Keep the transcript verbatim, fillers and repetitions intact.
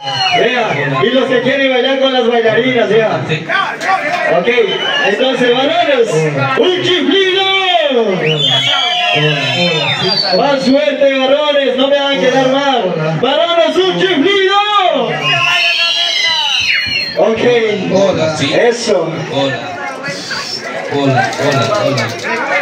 Vea, y los que quieren bailar con las bailarinas, vea. Ok, entonces, varones, un chiflido. Más suerte, varones, no me hagan quedar mal. Varones, un chiflido. Ok, hola, sí. Eso. Hola. Hola, hola, hola.